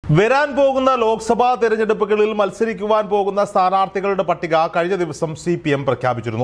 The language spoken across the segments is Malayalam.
വരാൻ പോകുന്ന ലോക്സഭാ തെരഞ്ഞെടുപ്പുകളിൽ മത്സരിക്കുവാൻ പോകുന്ന സ്ഥാനാർത്ഥികളുടെ പട്ടിക കഴിഞ്ഞ ദിവസം CPM പ്രഖ്യാപിച്ചിരുന്നു.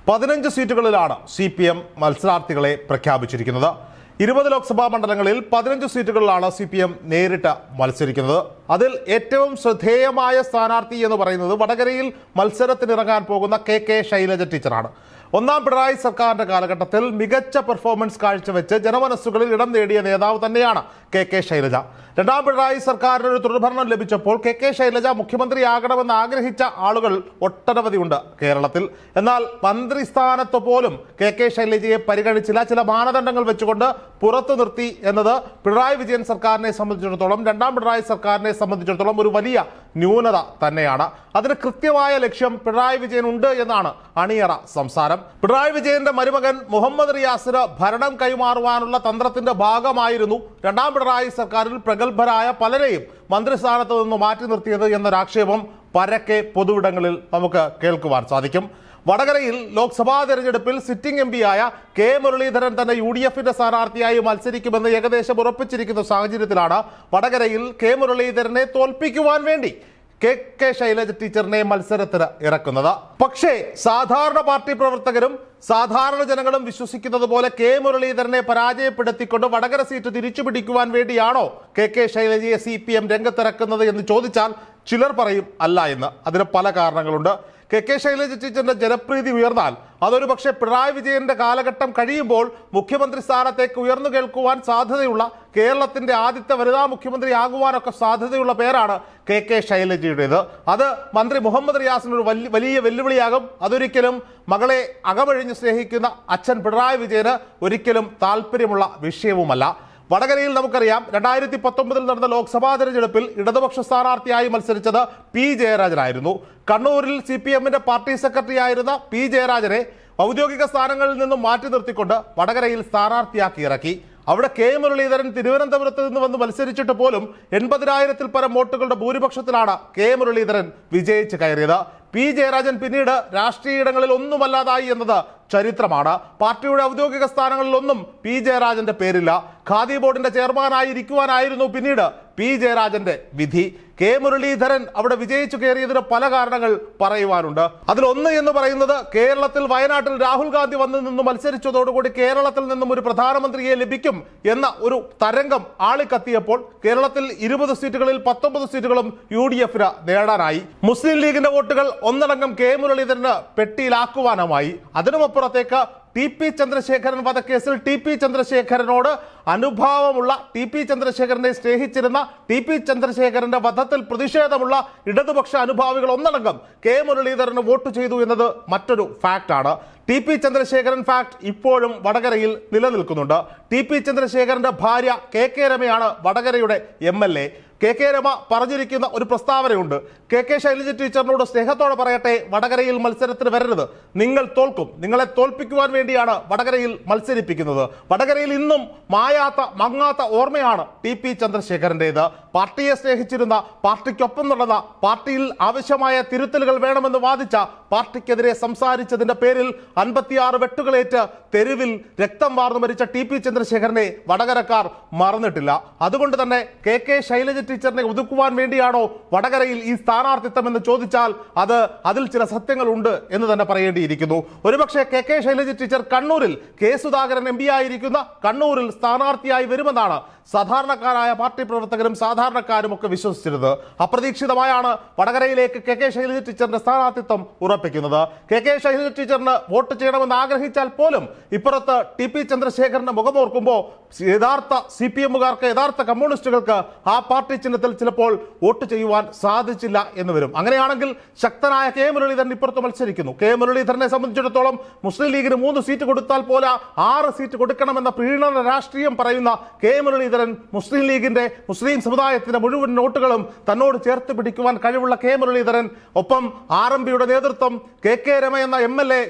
15 സീറ്റുകളിലാണ് CPM മത്സരാർത്ഥികളെ പ്രഖ്യാപിച്ചിരിക്കുന്നത്. 20 ലോക്സഭാ മണ്ഡലങ്ങളിൽ 15 സീറ്റുകളിലാണ് CPM നേരിട്ട് മത്സരിക്കുന്നത്. അതിൽ ഏറ്റവും ശ്രദ്ധേയമായ സ്ഥാനാർത്ഥി എന്ന് പറയുന്നത് വടകരയിൽ മത്സരത്തിനിറങ്ങാൻ പോകുന്ന KK ശൈലജ ടീച്ചറാണ്. ഒന്നാം പിണറായി സർക്കാരിന്റെ കാലഘട്ടത്തിൽ മികച്ച പെർഫോമൻസ് കാഴ്ചവെച്ച് ജനമനസ്സുകളിൽ ഇടം നേടിയ നേതാവ് തന്നെയാണ് KK ശൈലജ. രണ്ടാം പിണറായി സർക്കാരിന് ഒരു തുടർഭരണം ലഭിച്ചപ്പോൾ KK ശൈലജ മുഖ്യമന്ത്രിയാകണമെന്ന് ആഗ്രഹിച്ച ആളുകൾ ഒട്ടനവധിയുണ്ട് കേരളത്തിൽ. എന്നാൽ മന്ത്രിസ്ഥാനത്ത് പോലും KK ശൈലജയെ പരിഗണിച്ചില്ല. ചില മാനദണ്ഡങ്ങൾ വെച്ചുകൊണ്ട് പുറത്തു നിർത്തി എന്നത് പിണറായി വിജയൻ സർക്കാരിനെ സംബന്ധിച്ചിടത്തോളം, രണ്ടാം പിണറായി സർക്കാരിനെ സംബന്ധിച്ചിടത്തോളം ഒരു വലിയ ന്യൂനത തന്നെയാണ്. അതിന് കൃത്യമായ ലക്ഷ്യം പിണറായി വിജയൻ ഉണ്ട് എന്നാണ് അണിയറ സംസാരം. പിണറായി വിജയന്റെ മരുമകൻ മുഹമ്മദ് റിയാസിന് ഭരണം കൈമാറുവാനുള്ള തന്ത്രത്തിന്റെ ഭാഗമായിരുന്നു രണ്ടാം പിണറായി സർക്കാരിൽ പ്രഗത്ഭരായ പലരെയും മന്ത്രിസ്ഥാനത്ത് നിന്ന് മാറ്റി നിർത്തിയത് എന്നൊരാക്ഷേപം പരക്കെ പൊതുവിടങ്ങളിൽ നമുക്ക് കേൾക്കുവാൻ സാധിക്കും. വടകരയിൽ ലോക്സഭാ തെരഞ്ഞെടുപ്പിൽ സിറ്റിംഗ് MP ആയ K മുരളീധരൻ തന്നെ UDFന്റെ സ്ഥാനാർത്ഥിയായി മത്സരിക്കുമെന്ന് ഏകദേശം ഉറപ്പിച്ചിരിക്കുന്ന സാഹചര്യത്തിലാണ് വടകരയിൽ K മുരളീധരനെ തോൽപ്പിക്കുവാൻ വേണ്ടി KK ശൈലജ ടീച്ചറിനെ മത്സരത്തിന് ഇറക്കുന്നത്. പക്ഷേ സാധാരണ പാർട്ടി പ്രവർത്തകരും സാധാരണ ജനങ്ങളും വിശ്വസിക്കുന്നത് പോലെ K മുരളീധരനെ പരാജയപ്പെടുത്തിക്കൊണ്ട് വടകര സീറ്റ് തിരിച്ചു പിടിക്കുവാൻ വേണ്ടിയാണോ KK ശൈലജയെ CPM രംഗത്തിറക്കുന്നത് എന്ന് ചോദിച്ചാൽ ചിലർ പറയും അല്ല എന്ന്. അതിന് പല കാരണങ്ങളുണ്ട്. KK ശൈലജ ടീച്ചറിന്റെ ജനപ്രീതി ഉയർന്നാൽ അതൊരു പക്ഷേ പിണറായി വിജയന്റെ കാലഘട്ടം കഴിയുമ്പോൾ മുഖ്യമന്ത്രി സ്ഥാനത്തേക്ക് ഉയർന്നു കേൾക്കുവാൻ സാധ്യതയുള്ള, കേരളത്തിന്റെ ആദ്യത്തെ വനിതാ മുഖ്യമന്ത്രി ആകുവാനൊക്കെ സാധ്യതയുള്ള പേരാണ് KK ശൈലജയുടേത്. അത് മന്ത്രി മുഹമ്മദ് റിയാസിനൊരു വലിയ വെല്ലുവിളിയാകും. അതൊരിക്കലും മകളെ അകമഴിഞ്ഞ് സ്നേഹിക്കുന്ന അച്ഛൻ പിണറായി വിജയന് ഒരിക്കലും താല്പര്യമുള്ള വിഷയവുമല്ല. വടകരയിൽ നമുക്കറിയാം 2019 നടന്ന ലോക്സഭാ തെരഞ്ഞെടുപ്പിൽ ഇടതുപക്ഷ സ്ഥാനാർത്ഥിയായി മത്സരിച്ചത് P ജയരാജനായിരുന്നു. കണ്ണൂരിൽ CPMന്റെ പാർട്ടി സെക്രട്ടറി ആയിരുന്ന P ജയരാജനെ ഔദ്യോഗിക സ്ഥാനങ്ങളിൽ നിന്നും മാറ്റി നിർത്തിക്കൊണ്ട് വടകരയിൽ സ്ഥാനാർത്ഥിയാക്കി ഇറക്കി. അവിടെ K മുരളീധരൻ തിരുവനന്തപുരത്ത് നിന്ന് വന്ന് മത്സരിച്ചിട്ട് പോലും 80,000-ൽ പരം വോട്ടുകളുടെ ഭൂരിപക്ഷത്തിലാണ് K മുരളീധരൻ വിജയിച്ച് കയറിയത്. P ജയരാജൻ പിന്നീട് രാഷ്ട്രീയ ഇടങ്ങളിൽ ഒന്നുമല്ലാതായി എന്നത് ചരിത്രമാണ്. പാർട്ടിയുടെ ഔദ്യോഗിക സ്ഥാനങ്ങളിലൊന്നും P ജയരാജന്റെ പേരില്ല. ഖാദി ബോർഡിന്റെ ചെയർമാനായിരിക്കുവാനായിരുന്നു പിന്നീട് P ജയരാജന്റെ വിധി. K മുരളീധരൻ അവിടെ വിജയിച്ചു കയറിയതിന് പല കാരണങ്ങൾ പറയുവാനുണ്ട്. അതിലൊന്ന് എന്ന് പറയുന്നത് കേരളത്തിൽ വയനാട്ടിൽ രാഹുൽ ഗാന്ധി വന്നു നിന്ന് മത്സരിച്ചതോടുകൂടി കേരളത്തിൽ നിന്നും ഒരു പ്രധാനമന്ത്രിയെ ലഭിക്കും എന്ന ഒരു തരംഗം ആളിക്കത്തിയപ്പോൾ കേരളത്തിൽ 20 സീറ്റുകളിൽ 19 സീറ്റുകളും UDFന് നേടാനായി. മുസ്ലിം ലീഗിന്റെ വോട്ടുകൾ ഒന്നടങ്കം K മുരളീധരന് പെട്ടിയിലാക്കുവാനുമായി. അതിനുമപ്പുറത്തേക്ക് TP ചന്ദ്രശേഖരൻ വധക്കേസിൽ TP ചന്ദ്രശേഖരനോട് അനുഭാവമുള്ള, TP ചന്ദ്രശേഖരനെ സ്നേഹിച്ചിരുന്ന, TP ചന്ദ്രശേഖരന്റെ വധത്തിൽ പ്രതിഷേധമുള്ള ഇടതുപക്ഷ അനുഭാവികൾ ഒന്നടങ്കം K മുരളീധരന് വോട്ട് ചെയ്തു എന്നത് മറ്റൊരു ഫാക്റ്റാണ്. TP ചന്ദ്രശേഖരൻ ഫാക്ട് ഇപ്പോഴും വടകരയിൽ നിലനിൽക്കുന്നുണ്ട്. TP ചന്ദ്രശേഖരന്റെ ഭാര്യ KK രമയാണ് വടകരയുടെ MLA. KK രമ പറഞ്ഞിരിക്കുന്ന ഒരു പ്രസ്താവനയുണ്ട്. KK ശൈലജ ടീച്ചറിനോട് സ്നേഹത്തോടെ പറയട്ടെ, വടകരയിൽ മത്സരത്തിന് വരരുത്, നിങ്ങൾ തോൽക്കും, നിങ്ങളെ തോൽപ്പിക്കുവാൻ വേണ്ടിയാണ് വടകരയിൽ മത്സരിപ്പിക്കുന്നത്. വടകരയിൽ ഇന്നും മായാത്ത മങ്ങാത്ത ഓർമ്മയാണ് TP ചന്ദ്രശേഖരൻ്റേത്. പാർട്ടിയെ സ്നേഹിച്ചിരുന്ന, പാർട്ടിക്കൊപ്പം നടന്ന, പാർട്ടിയിൽ ആവശ്യമായ തിരുത്തലുകൾ വേണമെന്ന് വാദിച്ച, പാർട്ടിക്കെതിരെ സംസാരിച്ചതിന്റെ പേരിൽ 56 വെട്ടുകളേറ്റ് തെരുവിൽ രക്തം വാർന്നു മരിച്ച TP ചന്ദ്രശേഖരനെ വടകരക്കാർ മറന്നിട്ടില്ല. അതുകൊണ്ട് തന്നെ KK ശൈലജ ടീച്ചറിനെ ഒതുക്കുവാൻ വേണ്ടിയാണോ വടകരയിൽ ഈ സ്ഥാനാർത്ഥിത്വം എന്ന് ചോദിച്ചാൽ അതിൽ ചില സത്യങ്ങളുണ്ട് എന്ന് തന്നെ പറയേണ്ടിയിരിക്കുന്നു. ഒരുപക്ഷെ KK ശൈലജ ടീച്ചർ കണ്ണൂരിൽ K സുധാകരൻ MP ആയിരിക്കുന്ന കണ്ണൂരിൽ സ്ഥാനാർത്ഥിയായി വരുമെന്നാണ് സാധാരണക്കാരായ പാർട്ടി പ്രവർത്തകരും സാധാരണക്കാരും ഒക്കെ വിശ്വസിച്ചിരുന്നത്. അപ്രതീക്ഷിതമായാണ് വടകരയിലേക്ക് KK ശൈലജ ടീച്ചറിന്റെ സ്ഥാനാർത്ഥിത്വം ഉറപ്പിക്കുന്നത്. KK ശൈലജ ടീച്ചറിന് വോട്ട് ചെയ്യണമെന്ന് ആഗ്രഹിച്ചാൽ പോലും ഇപ്പുറത്ത് TP ചന്ദ്രശേഖരന്റെ മുഖമോർക്കുമ്പോൾ യഥാർത്ഥ CPMകാർക്ക്, യഥാർത്ഥ കമ്മ്യൂണിസ്റ്റുകൾക്ക് ആ പാർട്ടി ചിഹ്നത്തിൽ ചിലപ്പോൾ വോട്ട് ചെയ്യുവാൻ സാധിച്ചില്ല എന്ന് വരും. അങ്ങനെയാണെങ്കിൽ ശക്തനായ K മുരളീധരൻ ഇപ്പുറത്ത് മത്സരിക്കുന്നു. K മുരളീധരനെ സംബന്ധിച്ചിടത്തോളം മുസ്ലിം ലീഗിന് 3 സീറ്റ് കൊടുത്താൽ പോലെ 6 സീറ്റ് കൊടുക്കണമെന്ന പ്രീണന രാഷ്ട്രീയം പറയുന്ന K മുരളീധരൻ മുസ്ലിം ലീഗിന്റെ, മുസ്ലിം സമുദായത്തിന്റെ മുഴുവൻ നോട്ടുകളും തന്നോട് ചേർത്ത് പിടിക്കുവാൻ കഴിവുള്ള K മുരളീധരൻ, ഒപ്പം RMPയുടെ നേതൃത്വം KK രമ എന്ന MLA UDFന്റെ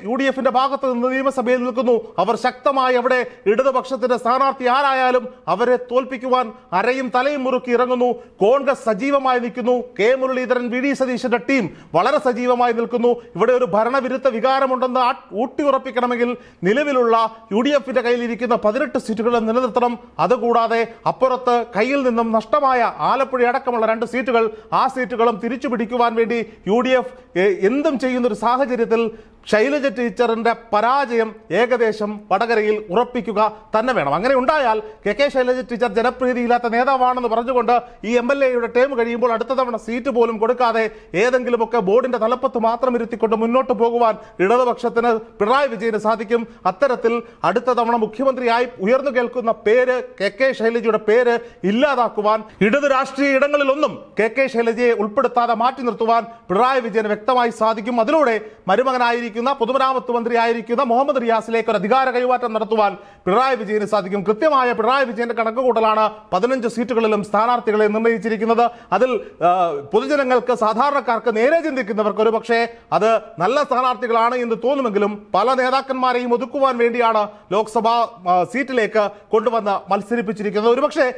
പിന്റെ ഭാഗത്ത് നിന്ന് നിയമസഭയിൽ നിൽക്കുന്നു. അവർ ശക്തമായി അവിടെ ഇടതുപക്ഷത്തിന്റെ സ്ഥാനാർത്ഥി ആരായാലും അവരെ തോൽപ്പിക്കുവാൻ അരയും തലയും മുറുക്കി ഇറങ്ങുന്നു. കോൺഗ്രസ് സജീവമായി നിൽക്കുന്നു. കെ മുരളീധരൻ, വി ഡി സതീശന്റെ ടീം വളരെ സജീവമായി നിൽക്കുന്നു. ഇവിടെ ഒരു ഭരണവിരുദ്ധ വികാരമുണ്ടെന്ന് ഊട്ടിയുറപ്പിക്കണമെങ്കിൽ നിലവിലുള്ള UDF കയ്യിലിരിക്കുന്ന 18 സീറ്റുകൾ നിലനിർത്തണം. അതുകൂടാതെ അപ്പുറത്ത് കയ്യിൽ നിന്നും നഷ്ടമായ ആലപ്പുഴ അടക്കമുള്ള 2 സീറ്റുകൾ, ആ സീറ്റുകളും തിരിച്ചു പിടിക്കുവാൻ വേണ്ടി UDF എന്തും ചെയ്യുന്ന ഒരു സാഹചര്യത്തിൽ ശൈലജ ടീച്ചറിന്റെ പരാജയം ഏകദേശം വടകരയിൽ ഉറപ്പിക്കുക തന്നെ വേണം. അങ്ങനെ ഉണ്ടായാൽ കെ ശൈലജ ടീച്ചർ ജനപ്രീതിയില്ലാത്ത നേതാവാണെന്ന് പറഞ്ഞുകൊണ്ട് ഈ MLA ടേം കഴിയുമ്പോൾ അടുത്ത തവണ സീറ്റ് പോലും കൊടുക്കാതെ ഏതെങ്കിലുമൊക്കെ ബോർഡിന്റെ തലപ്പത്ത് മാത്രം ഇരുത്തിക്കൊണ്ട് മുന്നോട്ട് പോകുവാൻ ഇടതുപക്ഷത്തിന് പിണറായി വിജയന് സാധിക്കും. അത്തരത്തിൽ അടുത്ത തവണ മുഖ്യമന്ത്രിയായി ഉയർന്നു കേൾക്കുന്ന പേര് കെ ശൈലജയുടെ പേര് ഇല്ലാതാക്കുവാൻ, ഇടത് രാഷ്ട്രീയ ഇടങ്ങളിലൊന്നും കെ ശൈലജയെ ഉൾപ്പെടുത്താതെ മാറ്റി നിർത്തുവാൻ പിണറായി വിജയന് വ്യക്തമായി സാധിക്കും. അതിലൂടെ മരുമകനായിരിക്കും പൊതുമരാമത്ത് മന്ത്രിയായിരിക്കുന്ന മുഹമ്മദ് റിയാസിലേക്ക് ഒരു അധികാര കൈമാറ്റം നടത്തുവാൻ പിണറായി വിജയന് സാധിക്കും. കൃത്യമായ പിണറായി വിജയന്റെ കണക്കുകൂട്ടലാണ് 15 സീറ്റുകളിലും സ്ഥാനാർത്ഥികളെ നിർണ്ണയിച്ചിരിക്കുന്നത്. അതിൽ പൊതുജനങ്ങൾക്ക്, സാധാരണക്കാർക്ക്, നേരെ ചിന്തിക്കുന്നവർക്ക് ഒരു പക്ഷേ അത് നല്ല സ്ഥാനാർത്ഥികളാണ് എന്ന് തോന്നുമെങ്കിലും പല നേതാക്കന്മാരെയും ഒതുക്കുവാൻ വേണ്ടിയാണ് ലോക്സഭാ സീറ്റിലേക്ക് കൊണ്ടുവന്ന് മത്സരിപ്പിച്ചിരിക്കുന്നത്. ഒരുപക്ഷെ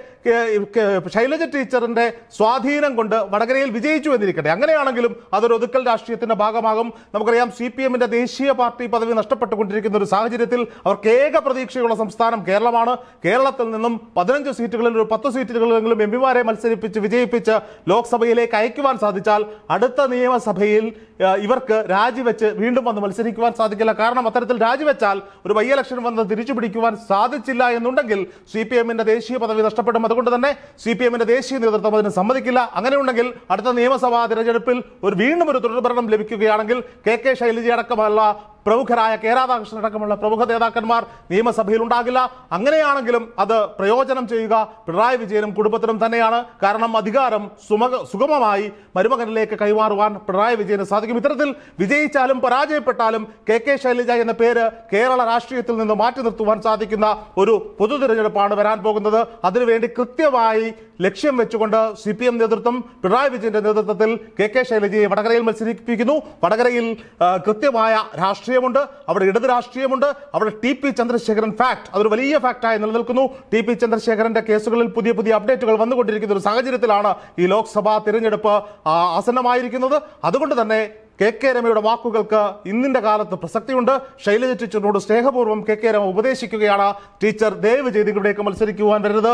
ശൈലജ ടീച്ചറിന്റെ സ്വാധീനം കൊണ്ട് വടകരയിൽ വിജയിച്ചു എന്നിരിക്കട്ടെ. അങ്ങനെയാണെങ്കിലും അതൊരു ഒതുക്കൽ രാഷ്ട്രീയത്തിന്റെ ഭാഗമാകും. നമുക്കറിയാം CPM ദേശീയ പാർട്ടി പദവി നഷ്ടപ്പെട്ടുകൊണ്ടിരിക്കുന്ന ഒരു സാഹചര്യത്തിൽ അവർക്ക് ഏക പ്രതീക്ഷയുള്ള സംസ്ഥാനം കേരളമാണ്. കേരളത്തിൽ നിന്നും 15 സീറ്റുകളിൽ ഒരു 10 സീറ്റുകളിലെങ്കിലും MPമാരെ മത്സരിപ്പിച്ച് വിജയിപ്പിച്ച് ലോക്സഭയിലേക്ക് അയക്കുവാൻ സാധിച്ചാൽ അടുത്ത നിയമസഭയിൽ ഇവർക്ക് രാജിവെച്ച് വീണ്ടും വന്ന് മത്സരിക്കുവാൻ സാധിക്കില്ല. കാരണം അത്തരത്തിൽ രാജിവെച്ചാൽ ഒരു ബൈ ഇലക്ഷൻ വന്ന് തിരിച്ചു പിടിക്കുവാൻ സാധിച്ചില്ല എന്നുണ്ടെങ്കിൽ CPM ദേശീയ പദവി നഷ്ടപ്പെടും. അതുകൊണ്ട് തന്നെ CPM ദേശീയ നേതൃത്വം അതിന് സമ്മതിക്കില്ല. അങ്ങനെയുണ്ടെങ്കിൽ അടുത്ത നിയമസഭാ തിരഞ്ഞെടുപ്പിൽ വീണ്ടും ഒരു തുടർഭരണം ലഭിക്കുകയാണെങ്കിൽ കെ ശൈലജ അടക്കമുള്ള പ്രമുഖരായ കെ രാധാകൃഷ്ണൻ അടക്കമുള്ള പ്രമുഖ നേതാക്കന്മാർ നിയമസഭയിൽ ഉണ്ടാകില്ല. അങ്ങനെയാണെങ്കിലും അത് പ്രയോജനം ചെയ്യുക പിണറായി വിജയനും കുടുംബത്തിനും തന്നെയാണ്. കാരണം അധികാരം സുഗമമായി മരുമകനിലേക്ക് കൈമാറുവാൻ പിണറായി വിജയന് സാധിക്കും. ഇത്തരത്തിൽ വിജയിച്ചാലും പരാജയപ്പെട്ടാലും കെ ശൈലജ എന്ന പേര് കേരള രാഷ്ട്രീയത്തിൽ നിന്ന് മാറ്റി നിർത്തുവാൻ സാധിക്കുന്ന ഒരു പൊതു തിരഞ്ഞെടുപ്പാണ് വരാൻ പോകുന്നത്. അതിനുവേണ്ടി കൃത്യമായി ലക്ഷ്യം വെച്ചുകൊണ്ട് CPM നേതൃത്വം പിണറായി വിജയന്റെ നേതൃത്വത്തിൽ കെ ശൈലജയെ വടകരയിൽ മത്സരിപ്പിക്കുന്നു. വടകരയിൽ കൃത്യമായ രാഷ്ട്രീയമുണ്ട്, അവിടെ ഇടത് രാഷ്ട്രീയമുണ്ട്, അവിടെ TP ചന്ദ്രശേഖരൻ ഫാക്ട് അതൊരു വലിയ ഫാക്ടായി നിലനിൽക്കുന്നു. TP ചന്ദ്രശേഖരന്റെ കേസുകളിൽ പുതിയ അപ്ഡേറ്റുകൾ വന്നുകൊണ്ടിരിക്കുന്ന ഒരു സാഹചര്യത്തിലാണ് ഈ ലോക്സഭാ തിരഞ്ഞെടുപ്പ് ആസന്നമായിരിക്കുന്നത്. അതുകൊണ്ട് തന്നെ കെ രമയുടെ വാക്കുകൾക്ക് ഇന്നിന്റെ കാലത്ത് പ്രസക്തിയുണ്ട്. ശൈലജ ടീച്ചറിനോട് സ്നേഹപൂർവ്വം കെ രമ ഉപദേശിക്കുകയാണ്, ടീച്ചർ ദയവ് ചെയ്ത് ഇവിടേക്ക് മത്സരിക്കുവാൻ വരരുത്,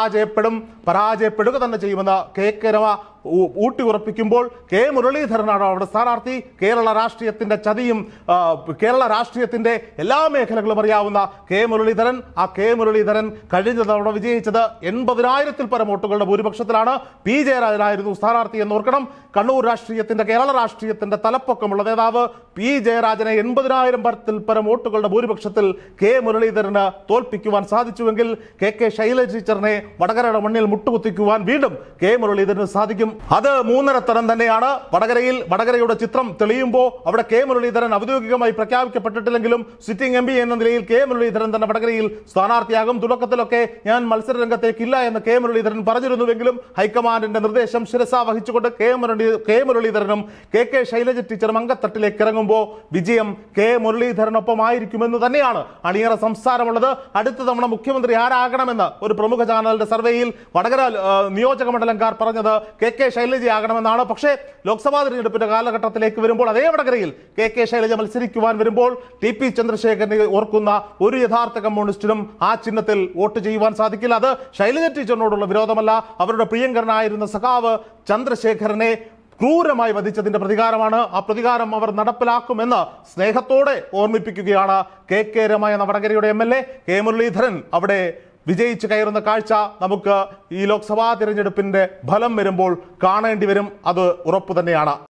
പരാജയപ്പെടുക തന്നെ ചെയ്യുമെന്ന് കെ രമ ഊട്ടി ഉറപ്പിക്കുമ്പോൾ കെ മുരളീധരനാണ് അവിടെ സ്ഥാനാർത്ഥി. കേരള രാഷ്ട്രീയത്തിന്റെ ചതിയും കേരള രാഷ്ട്രീയത്തിന്റെ എല്ലാ മേഖലകളും അറിയാവുന്ന കെ മുരളീധരൻ കഴിഞ്ഞ തവണ വിജയിച്ചത് 80,000-ൽ പരം വോട്ടുകളുടെ ഭൂരിപക്ഷത്തിലാണ്. P ജയരാജനായിരുന്നു സ്ഥാനാർത്ഥി എന്ന് ഓർക്കണം. കണ്ണൂർ രാഷ്ട്രീയത്തിന്റെ, കേരള രാഷ്ട്രീയത്തിന്റെ തലപ്പൊക്കമുള്ള നേതാവ് P ജയരാജനെ 80,000-ൽ പരം വോട്ടുകളുടെ ഭൂരിപക്ഷത്തിൽ കെ മുരളീധരന് തോൽപ്പിക്കുവാൻ സാധിച്ചുവെങ്കിൽ കെ ശൈലജ ടീച്ചറിനെ വടകരയുടെ മണ്ണിൽ മുട്ടുകുത്തിക്കുവാൻ വീണ്ടും കെ മുരളീധരന് സാധിക്കും. അത് 3.5 തരം തന്നെയാണ്. വടകരയുടെ ചിത്രം തെളിയുമ്പോൾ അവിടെ കെ മുരളീധരൻ ഔദ്യോഗികമായി പ്രഖ്യാപിക്കപ്പെട്ടിട്ടില്ലെങ്കിലും സിറ്റിംഗ് MP എന്ന നിലയിൽ കെ മുരളീധരൻ തന്നെ വടകരയിൽ സ്ഥാനാർത്ഥിയാകും. തുടക്കത്തിലൊക്കെ ഞാൻ മത്സര രംഗത്തേക്കില്ല എന്ന് കെ മുരളീധരൻ പറഞ്ഞിരുന്നുവെങ്കിലും ഹൈക്കമാൻഡിന്റെ നിർദ്ദേശം ശിരസാ വഹിച്ചുകൊണ്ട് കെ മുരളീധരനും കെ ശൈലജ ടീച്ചറും അങ്കത്തട്ടിലേക്ക് ഇറങ്ങുമ്പോൾ വിജയം കെ മുരളീധരനൊപ്പമായിരിക്കുമെന്ന് തന്നെയാണ് അണിയറ സംസാരമുള്ളത്. അടുത്ത തവണ മുഖ്യമന്ത്രി ആരാകണമെന്ന് ഒരു പ്രമുഖ ചാനലിന്റെ സർവേയിൽ വടകര നിയോജക മണ്ഡലംകാർ പറഞ്ഞത് കെ ശൈലജയാകണമെന്നാണ്. പക്ഷേ ലോക്സഭാ തിരഞ്ഞെടുപ്പിന്റെ കാലഘട്ടത്തിലേക്ക് വരുമ്പോൾ അതേ വടകരയിൽ കെ ശൈലജ മത്സരിക്കുവാൻ വരുമ്പോൾ TP ചന്ദ്രശേഖരനെ ഓർക്കുന്ന ഒരു യഥാർത്ഥ കമ്മ്യൂണിസ്റ്റിനും ആ ചിഹ്നത്തിൽ വോട്ട് ചെയ്യുവാൻ സാധിക്കില്ല. അത് ശൈലജ ടീച്ചറിനോടുള്ള വിരോധമല്ല, അവരുടെ പ്രിയങ്കരനായിരുന്ന സഖാവ് ചന്ദ്രശേഖരനെ ക്രൂരമായി വധിച്ചതിന്റെ പ്രതികാരമാണ്. ആ പ്രതികാരം അവർ നടപ്പിലാക്കുമെന്ന് സ്നേഹത്തോടെ ഓർമ്മിപ്പിക്കുകയാണ് കെ രമ എന്ന വടകരയുടെ MLA. കെ മുരളീധരൻ അവിടെ വിജയിച്ച് കയറുന്ന കാഴ്ച നമുക്ക് ഈ ലോക്സഭാ തിരഞ്ഞെടുപ്പിന്റെ ഫലം വരുമ്പോൾ കാണേണ്ടി വരും. അത് ഉറപ്പു തന്നെയാണ്.